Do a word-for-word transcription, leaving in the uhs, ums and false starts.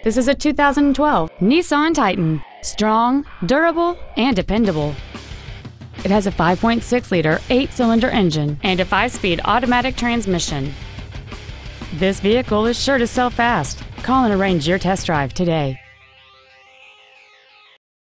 This is a two thousand twelve Nissan Titan. Strong, durable, and dependable. It has a five point six liter eight-cylinder engine and a five-speed automatic transmission. This vehicle is sure to sell fast. Call and arrange your test drive today.